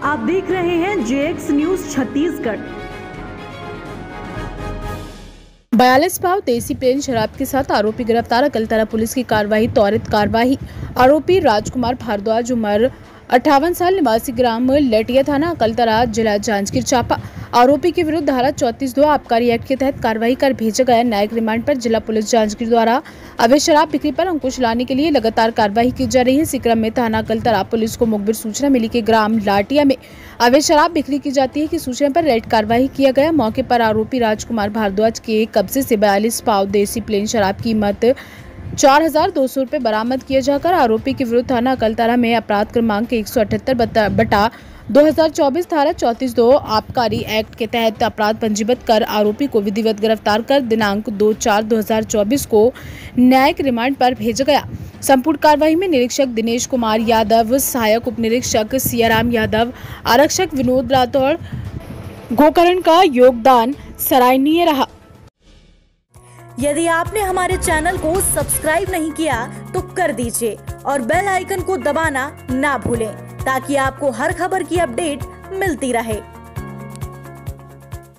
आप देख रहे हैं जेएक्स न्यूज छत्तीसगढ़। 42 पाव देसी प्लेन शराब के साथ आरोपी गिरफ्तार। अकलतरा पुलिस की कार्रवाई, त्वरित कार्रवाई। आरोपी राजकुमार भारद्वाज, उम्र 58 साल, निवासी ग्राम लटिया, थाना अकलतरा, जिला जांजगीर चांपा। आरोपी के विरुद्ध धारा 34(2) आबकारी एक्ट के तहत कार्रवाई कर भेजा गया। न्यायिक रिमांड पर जिला पुलिस जांजगीर द्वारा अवैध शराब बिक्री पर अंकुश लाने के लिए लगातार कार्रवाई की जा रही है। इसी क्रम में थाना अकलतरा पुलिस को मुखबिर सूचना मिली कि ग्राम लाटिया में अवैध शराब बिक्री की जाती है। की सूचना पर रेड कार्रवाई किया गया। मौके पर आरोपी राजकुमार भारद्वाज के कब्जे से 42 पाव देसी प्लेन शराब की कीमत 4,200 रुपये बरामद किया जाकर आरोपी के विरुद्ध थाना अकलतरा में अपराध क्रमांक 178/2024 धारा 34(2) आबकारी एक्ट के तहत अपराध पंजीबद्ध कर आरोपी को विधिवत गिरफ्तार कर दिनांक 2/4/2024 को न्यायिक रिमांड पर भेजा गया। संपूर्ण कार्रवाई में निरीक्षक दिनेश कुमार यादव, सहायक उप निरीक्षक सियाराम यादव, आरक्षक विनोद राठौड़, गोकर्ण का योगदान सराहनीय रहा। यदि आपने हमारे चैनल को सब्सक्राइब नहीं किया तो कर दीजिए और बेल आइकन को दबाना ना भूलें ताकि आपको हर खबर की अपडेट मिलती रहे।